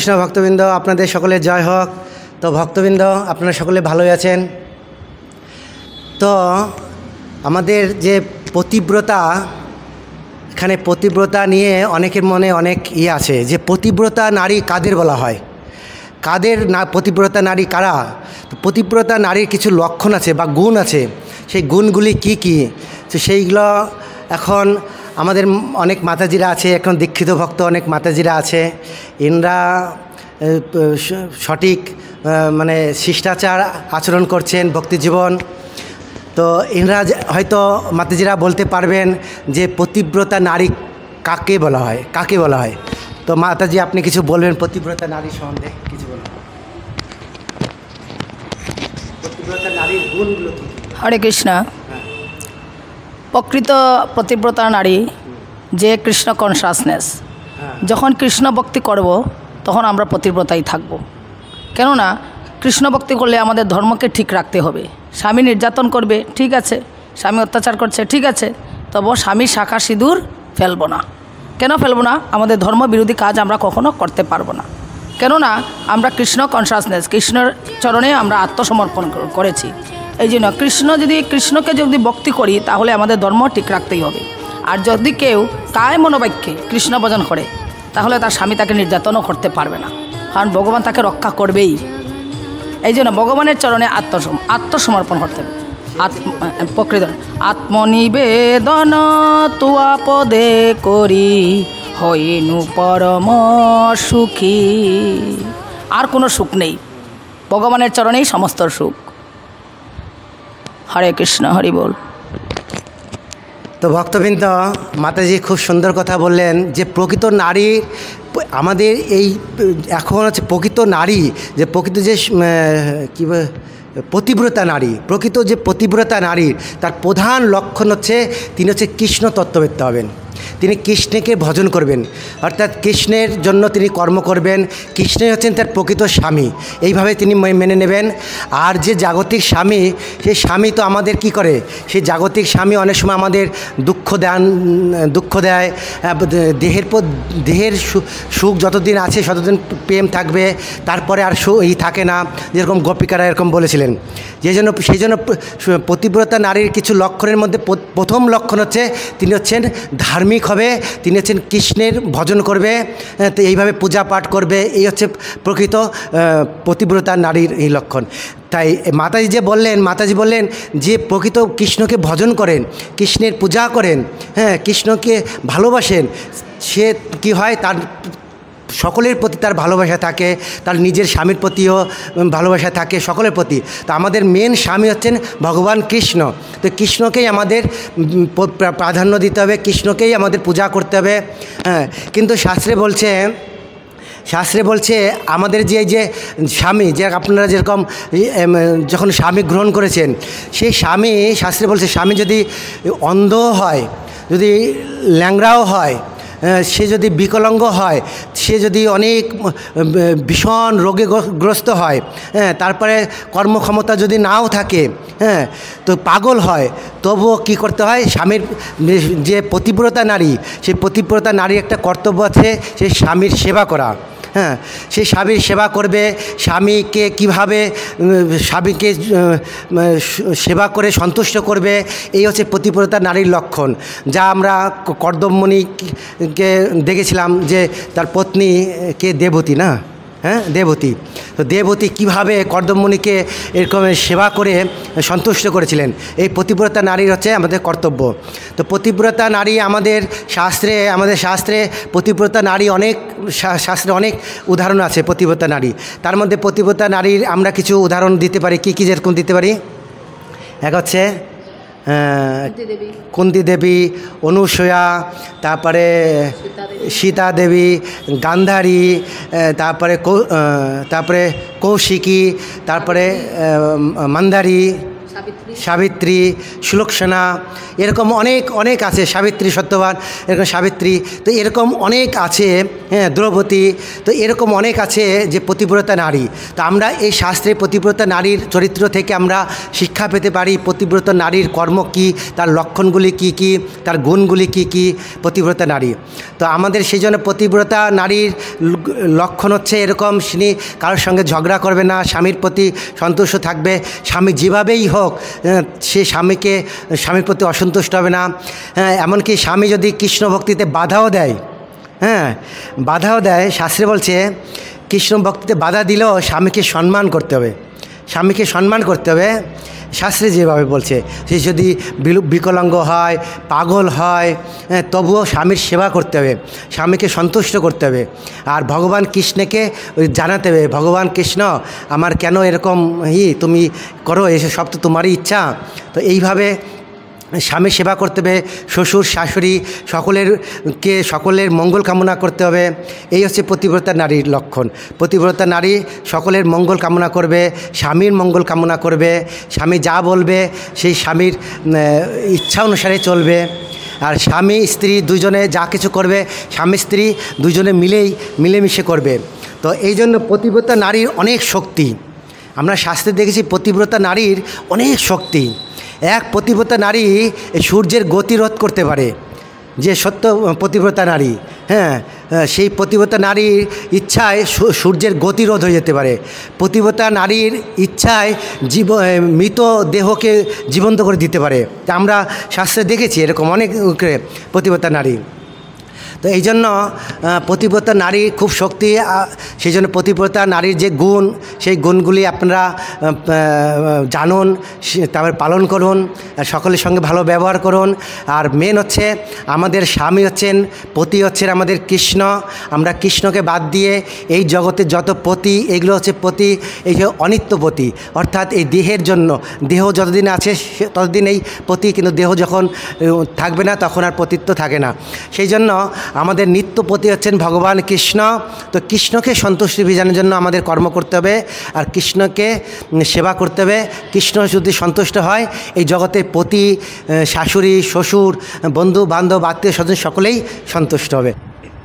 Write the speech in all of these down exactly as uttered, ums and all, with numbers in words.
কৃষ্ণ ভক্তবৃন্দ, আপনাদের সকলের জয় হোক। তো ভক্তবৃন্দ, আপনারা সকলে ভালোই আছেন তো? আমাদের যে পতিব্রতা, এখানে পতিব্রতা নিয়ে অনেকের মনে অনেক ইয়ে আছে যে পতিব্রতা নারী কাদের বলা হয়, কাদের না পতিব্রতা নারী কারা? তো পতিব্রতা নারীর কিছু লক্ষণ আছে বা গুণ আছে, সেই গুণগুলি কি কি? তো সেইগুলো এখন আমাদের অনেক মাতাজিরা আছে, এখন দীক্ষিত ভক্ত অনেক মাতাজিরা আছে, ইনরা সঠিক মানে শিষ্টাচার আচরণ করছেন ভক্তিজীবন। তো ইনরা হয়তো মাতাজিরা বলতে পারবেন যে পতিব্রতা নারী কাকে বলা হয়, কাকে বলা হয়। তো মাতাজি, আপনি কিছু বলবেন পতিব্রতা নারী সম্বন্ধে কিছু বলবেন? পতিব্রতা নারীর গুণগুলো কি? হরে কৃষ্ণ। প্রকৃত পতিব্রতা নারী যে কৃষ্ণ কনসাসনেস, যখন কৃষ্ণ ভক্তি করব তখন আমরা পতিব্রতাই থাকব। কেননা কৃষ্ণ ভক্তি করলে আমাদের ধর্মকে ঠিক রাখতে হবে। স্বামী নির্যাতন করবে, ঠিক আছে, স্বামী অত্যাচার করছে, ঠিক আছে, তবু স্বামীর শাখা সিঁদুর ফেলবো না। কেন ফেলবো না? আমাদের ধর্ম বিরোধী কাজ আমরা কখনো করতে পারবো না। কেননা আমরা কৃষ্ণ কনসাসনেস, কৃষ্ণের চরণে আমরা আত্মসমর্পণ করেছি। এই জন্য কৃষ্ণ যদি কৃষ্ণকে যদি ভক্তি করি তাহলে আমাদের ধর্ম ঠিক রাখতেই হবে। আর যদি কেউ কায় মনোবাক্যে কৃষ্ণ ভজন করে তাহলে তার স্বামী তাকে নির্যাতনও করতে পারবে না, কারণ ভগবান তাকে রক্ষা করবেই। এই জন্য ভগবানের চরণে আত্মসম আত্মসমর্পণ করতে হবে। আত্ম প্রকৃত আত্মনিবেদন তুয়া পদে করি হইনু পরম সুখী। আর কোনো সুখ নেই, ভগবানের চরণেই সমস্ত সুখ। হরে কৃষ্ণ, হরি বল। তো ভক্তবৃন্দ, মাতাজি খুব সুন্দর কথা বললেন যে প্রকৃত নারী আমাদের এই এখন হচ্ছে প্রকৃত নারী, যে প্রকৃত যে কী পতিব্রতা নারী, প্রকৃত যে পতিব্রতা নারীর তার প্রধান লক্ষণ হচ্ছে তিনি হচ্ছে কৃষ্ণ তত্ত্ববেত্তা হবেন। তিনি কৃষ্ণকে ভজন করবেন, অর্থাৎ কৃষ্ণের জন্য তিনি কর্ম করবেন। কৃষ্ণই হচ্ছেন তার প্রকৃত স্বামী, এইভাবে তিনি মেনে নেবেন। আর যে জাগতিক স্বামী, সেই স্বামী তো আমাদের কি করে? সেই জাগতিক স্বামী অনেক সময় আমাদের দুঃখ দেন, দুঃখ দেয়। দেহের পর দেহের সুখ যতদিন আছে ততদিন প্রেম থাকবে, তারপরে আর সুখ এই থাকে না, যেরকম গোপিকারা এরকম বলেছিলেন। যে জন্য সেই জন্য পতিব্রতা নারীর কিছু লক্ষণের মধ্যে প্রথম লক্ষণ হচ্ছে তিনি হচ্ছেন ধার্মিক হবে, তিনি হচ্ছেন কৃষ্ণের ভজন করবে, তো এইভাবে পূজা পাঠ করবে। এই হচ্ছে প্রকৃত পতিব্রতা নারীর এই লক্ষণ। তাই মাতাজি যে বললেন, মাতাজি বললেন যে প্রকৃত কৃষ্ণকে ভজন করেন, কৃষ্ণের পূজা করেন, হ্যাঁ, কৃষ্ণকে ভালোবাসেন, সে কি হয়, তার সকলের প্রতি তার ভালোবাসা থাকে, তার নিজের স্বামীর প্রতিও ভালোবাসা থাকে, সকলের প্রতি। তো আমাদের মেন স্বামী হচ্ছেন ভগবান কৃষ্ণ। তো কৃষ্ণকেই আমাদের প্রাধান্য দিতে হবে, কৃষ্ণকেই আমাদের পূজা করতে হবে। হ্যাঁ, কিন্তু শাস্ত্রে বলছে শাস্ত্রে বলছে আমাদের যে যে স্বামী, যে আপনারা যেরকম যখন স্বামী গ্রহণ করেছেন, সেই স্বামী, শাস্ত্রে বলছে স্বামী যদি অন্ধ হয়, যদি ল্যাংড়াও হয়, সে যদি বিকলাঙ্গ হয়, সে যদি অনেক ভীষণ রোগে গ্রস্ত হয়, হ্যাঁ, তারপরে কর্মক্ষমতা যদি নাও থাকে, হ্যাঁ, তো পাগল হয়, তবুও কী করতে হয়? স্বামীর যে পতিব্রতা নারী, সেই পতিব্রতা নারীর একটা কর্তব্য আছে, সেই স্বামীর সেবা করা। হ্যাঁ, সেই স্বামীর সেবা করবে, স্বামীকে কিভাবে স্বামীকে সেবা করে সন্তুষ্ট করবে, এই হচ্ছে পতিব্রতা নারীর লক্ষণ। যা আমরা কর্দমমণিকে দেখেছিলাম যে তার পত্নী কে দেবতী, না? হ্যাঁ, দেবতী। তো দেবতী কীভাবে কর্দমমণিকে এরকম সেবা করে সন্তুষ্ট করেছিলেন, এই পতিব্রতা নারীর হচ্ছে আমাদের কর্তব্য। তো পতিব্রতা নারী আমাদের শাস্ত্রে, আমাদের শাস্ত্রে পতিব্রতা নারী অনেক, শাস্ত্রে অনেক উদাহরণ আছে পতিব্রতা নারী। তার মধ্যে পতিব্রতা নারীর আমরা কিছু উদাহরণ দিতে পারি। কী কী যেরকম দিতে পারি? এক হচ্ছে কুন্তি দেবী, অনুসূয়া, তারপরে সীতা দেবী, গান্ধারী, তারপরে তারপরে কৌশিকী, তারপরে মন্দারী, সাবিত্রী, সুলক্ষণা, এরকম অনেক অনেক আছে, সাবিত্রী সত্যবান, এরকম সাবিত্রী, তো এরকম অনেক আছে, হ্যাঁ, দ্রৌপদী, তো এরকম অনেক আছে যে পতিব্রতা নারী। তো আমরা এই শাস্ত্রে পতিব্রতা নারীর চরিত্র থেকে আমরা শিক্ষা পেতে পারি, পতিব্রতা নারীর কর্ম কী, তার লক্ষণগুলি কি কি, তার গুণগুলি কি কি, পতিব্রতা নারী। তো আমাদের সেই জন্য পতিব্রতা নারীর লক্ষণ হচ্ছে এরকম, তিনি কারোর সঙ্গে ঝগড়া করবে না, স্বামীর প্রতি সন্তুষ্ট থাকবে, স্বামী যেভাবেই হোক সে স্বামীকে স্বামীর প্রতি অসন্তুষ্ট হবে না। হ্যাঁ, এমনকি স্বামী যদি কৃষ্ণ ভক্তিতে বাধাও দেয়, হ্যাঁ বাধাও দেয়, শাস্ত্রে বলছে কৃষ্ণ ভক্তিতে বাধা দিলেও স্বামীকে সম্মান করতে হবে, স্বামীকে সম্মান করতে হবে, শাস্ত্রে যেভাবে বলছে। সে যদি বিকলাঙ্গ হয়, পাগল হয়, তবুও স্বামীর সেবা করতে হবে, স্বামীকে সন্তুষ্ট করতে হবে। আর ভগবান কৃষ্ণকে জানাতে হবে, ভগবান কৃষ্ণ আমার কেন এরকম হি তুমি করো, এসে সব তো তোমারই ইচ্ছা। তো এইভাবে স্বামীর সেবা করতে হবে, শ্বশুর শাশুড়ি সকলের কে সকলের মঙ্গল কামনা করতে হবে। এই হচ্ছে পতিব্রতা নারীর লক্ষণ। পতিব্রতা নারী সকলের মঙ্গল কামনা করবে, স্বামীর মঙ্গল কামনা করবে, স্বামী যা বলবে সেই স্বামীর ইচ্ছা অনুসারে চলবে। আর স্বামী স্ত্রী দুজনে যা কিছু করবে স্বামী স্ত্রী দুজনে মিলেই মিলেমিশে করবে। তো এই জন্য পতিব্রতা নারীর অনেক শক্তি, আমরা শাস্ত্রে দেখেছি পতিব্রতা নারীর অনেক শক্তি। এক পতিব্রতা নারী সূর্যের গতিরোধ করতে পারে, যে সত্য পতিব্রতা নারী, হ্যাঁ সেই পতিব্রতা নারীর ইচ্ছায় সূর্যের গতিরোধ হয়ে যেতে পারে। পতিব্রতা নারীর ইচ্ছায় জীব মৃত দেহকে জীবন্ত করে দিতে পারে। আমরা শাস্ত্রে দেখেছি এরকম অনেক পতিব্রতা নারী। তো এই জন্য পতিব্রতা নারী খুব শক্তি, সেই জন্য পতিব্রতা নারীর যে গুণ, সেই গুণগুলি আপনারা জানুন, তারপরে পালন করুন, সকলের সঙ্গে ভালো ব্যবহার করুন। আর মেন হচ্ছে আমাদের স্বামী হচ্ছেন, পতি হচ্ছেন আমাদের কৃষ্ণ। আমরা কৃষ্ণকে বাদ দিয়ে এই জগতের যত পতি, এগুলো হচ্ছে পতি, এই যে অনিত্য পতি, অর্থাৎ এই দেহের জন্য, দেহ যতদিন আছে ততদিন এই পতি, কিন্তু দেহ যখন থাকবে না তখন আর পতিত্ব থাকে না। সেই জন্য আমাদের নিত্যপতি হচ্ছেন ভগবান কৃষ্ণ। তো কৃষ্ণকে সন্তুষ্টি বিজানোর জন্য আমাদের কর্ম করতে হবে, আর কৃষ্ণকে সেবা করতে হবে। কৃষ্ণ যদি সন্তুষ্ট হয় এই জগতের পতি, শাশুড়ি, শ্বশুর, বন্ধু বান্ধব, আত্মীয় স্বজন সকলেই সন্তুষ্ট হবে।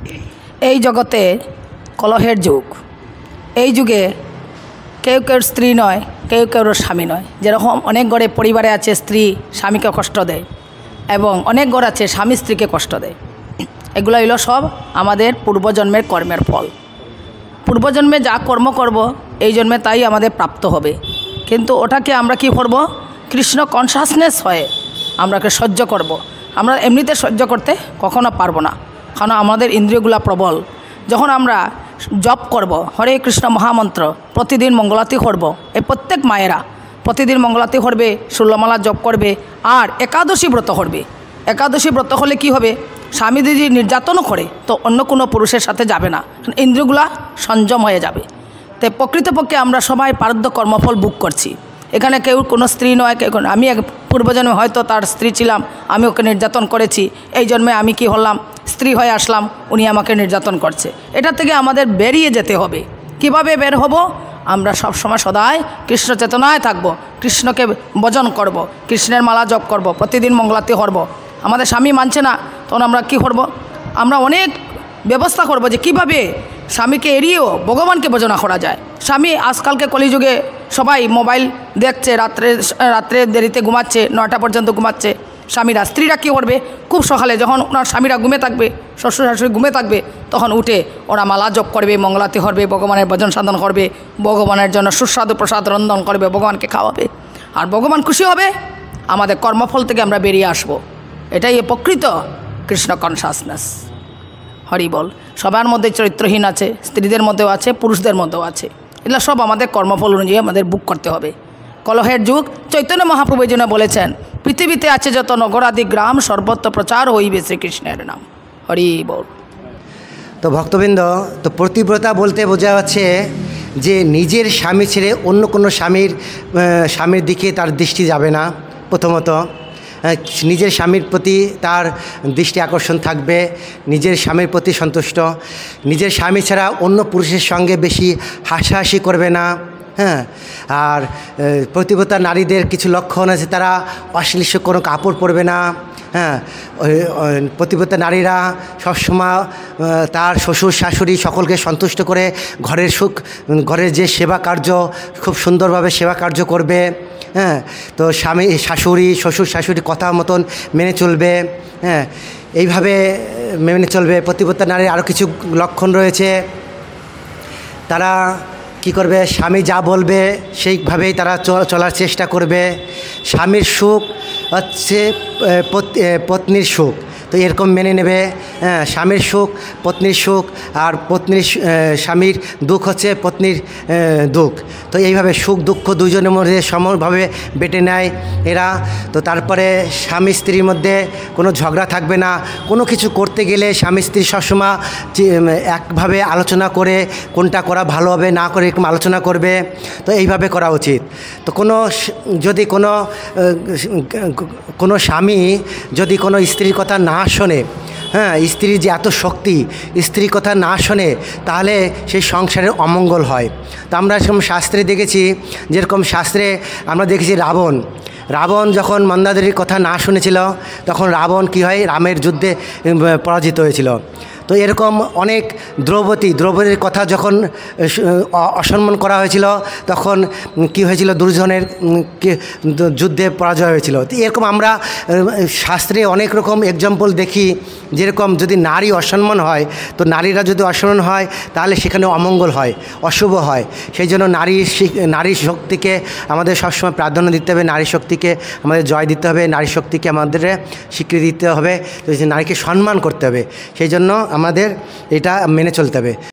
এই জগতে কলহের যুগ, এই যুগে কেউ কেউ স্ত্রী নয়, কেউ কেউ স্বামী নয়। যেরকম অনেক ঘরে পরিবারে আছে স্ত্রী স্বামীকে কষ্ট দেয়, এবং অনেক ঘর আছে স্বামী স্ত্রীকে কষ্ট দেয়। এগুলো হইল সব আমাদের পূর্বজন্মের কর্মের ফল। পূর্বজন্মে যা কর্ম করব এই জন্মে তাই আমাদের প্রাপ্ত হবে, কিন্তু ওটাকে আমরা কি করব, কৃষ্ণ কনসাসনেস হয়ে আমরাকে সহ্য করব। আমরা এমনিতে সহ্য করতে কখনো পারবো না, কারণ আমাদের ইন্দ্রিয়গুলা প্রবল। যখন আমরা জপ করব হরে কৃষ্ণ মহামন্ত্র, প্রতিদিন মঙ্গলাতি করব, এই প্রত্যেক মায়েরা প্রতিদিন মঙ্গলাতি করবে, ষোলমালা জপ করবে, আর একাদশী ব্রত করবে। একাদশী ব্রত হলে কি হবে, স্বামী যদি নির্যাতনও করে তো অন্য কোনো পুরুষের সাথে যাবে না, ইন্দ্রিয়গুলা সংযম হয়ে যাবে। তাই প্রকৃতপক্ষে আমরা সবাই পারদ্য কর্মফল বুক করছি। এখানে কেউ কোনো স্ত্রী নয়, কেউ আমি এক পূর্বজন্মে হয়তো তার স্ত্রী ছিলাম, আমি ওকে নির্যাতন করেছি, এই জন্মে আমি কি হলাম, স্ত্রী হয়ে আসলাম, উনি আমাকে নির্যাতন করছে। এটা থেকে আমাদের বেরিয়ে যেতে হবে। কিভাবে বের হব, আমরা সব সময় সদাই কৃষ্ণ চেতনায় থাকব, কৃষ্ণকে ভজন করব, কৃষ্ণের মালা জপ করব, প্রতিদিন মঙ্গলাতি করব। আমাদের স্বামী মানছে না, তখন আমরা কি করব, আমরা অনেক ব্যবস্থা করব যে কিভাবে স্বামীকে এড়িয়েও ভগবানকে ভজনা করা যায়। স্বামী আজকালকে কলিযুগে সবাই মোবাইল দেখছে, রাত্রে রাত্রে দেরিতে ঘুমাচ্ছে, নয়টা পর্যন্ত ঘুমাচ্ছে স্বামীরা। স্ত্রীরা কী করবে, খুব সকালে যখন ওনার স্বামীরা ঘুমে থাকবে, শ্বশুর শাশুড়ি ঘুমে থাকবে, তখন উঠে ওরা মালা জপ করবে, মঙ্গলাতি করবে, ভগবানের ভজন সাধন করবে, ভগবানের জন্য সুস্বাদু প্রসাদ রন্ধন করবে, ভগবানকে খাওয়াবে, আর ভগবান খুশি হবে, আমাদের কর্মফল থেকে আমরা বেরিয়ে আসব। এটাই প্রকৃত কৃষ্ণ কনসাসনেস। হরি বল। সবার মধ্যে চরিত্রহীন আছে, স্ত্রীদের মধ্যেও আছে, পুরুষদের মধ্যেও আছে। এগুলো সব আমাদের কর্মফল অনুযায়ী আমাদের বুক করতে হবে। কলহের যুগ, চৈতন্য মহাপ্রভু যেন বলেছেন, পৃথিবীতে আছে যত নগরাদি গ্রাম, সর্বত্র প্রচার হইবে শ্রীকৃষ্ণের নাম। হরি বল। তো ভক্তবৃন্দ, তো পতিব্রতা বলতে বোঝা যাচ্ছে যে নিজের স্বামী ছেড়ে অন্য কোনো স্বামীর স্বামীর দিকে তার দৃষ্টি যাবে না। প্রথমত নিজের স্বামীর প্রতি তার দৃষ্টি আকর্ষণ থাকবে, নিজের স্বামীর প্রতি সন্তুষ্ট, নিজের স্বামী ছাড়া অন্য পুরুষের সঙ্গে বেশি হাসাহাসি করবে না। হ্যাঁ। আর পতিব্রতা নারীদের কিছু লক্ষণ আছে, তারা অশ্লীল কোনো কাপড় পরবে না। হ্যাঁ, পতিব্রতা নারীরা সবসময় তার শ্বশুর শাশুড়ি সকলকে সন্তুষ্ট করে ঘরের সুখ, ঘরের যে সেবা কার্য খুব সুন্দরভাবে সেবা কার্য করবে। হ্যাঁ, তো স্বামী শাশুড়ি শ্বশুর শাশুড়ি কথা মতন মেনে চলবে। হ্যাঁ, এইভাবে মেনে চলবে। পতিব্রতা নারীর আরও কিছু লক্ষণ রয়েছে, তারা কি করবে, স্বামী যা বলবে সেইভাবেই তারা চলার চেষ্টা করবে। স্বামীর সুখ হচ্ছে পত্নীর সুখ, তো এরকম মেনে নেবে। হ্যাঁ, স্বামীর সুখ পত্নীর সুখ, আর পত্নীর স্বামীর দুঃখ হচ্ছে পত্নীর দুঃখ। তো এইভাবে সুখ দুঃখ দুজনের মধ্যে সমভাবে বেটে নেয় এরা। তো তারপরে স্বামী স্ত্রীর মধ্যে কোনো ঝগড়া থাকবে না। কোনো কিছু করতে গেলে স্বামী স্ত্রী সবসময় একভাবে আলোচনা করে কোনটা করা ভালো হবে না করে এরকম আলোচনা করবে। তো এইভাবে করা উচিত। তো কোনো যদি কোনো কোনো স্বামী যদি কোনো স্ত্রীর কথা না শোনে, হ্যাঁ, স্ত্রীর যে এত শক্তি, স্ত্রীর কথা না শোনে, তাহলে সেই সংসারের অমঙ্গল হয়। তো আমরা সেরকম শাস্ত্রে দেখেছি, যেরকম শাস্ত্রে আমরা দেখেছি রাবণ রাবণ যখন মন্দাদেবীর কথা না শুনেছিল, তখন রাবণ কি হয়, রামের যুদ্ধে পরাজিত হয়েছিল। তো এরকম অনেক দ্রৌপদী দ্রৌপদীর কথা যখন অসম্মান করা হয়েছিল, তখন কি হয়েছিল, দুর্যোধনের যুদ্ধে পরাজয় হয়েছিল। তো এরকম আমরা শাস্ত্রে অনেক রকম এক্সাম্পল দেখি, যেরকম যদি নারী অসম্মান হয়, তো নারীরা যদি অসম্মান হয় তাহলে সেখানে অমঙ্গল হয়, অশুভ হয়। সেই জন্য নারী নারী শক্তিকে আমাদের সবসময় প্রাধান্য দিতে হবে, নারী শক্তিকে আমাদের জয় দিতে হবে, নারী শক্তিকে আমাদের স্বীকৃতি দিতে হবে, তো নারীকে সম্মান করতে হবে। সেই জন্য আমাদের এটা মেনে চলতে হবে।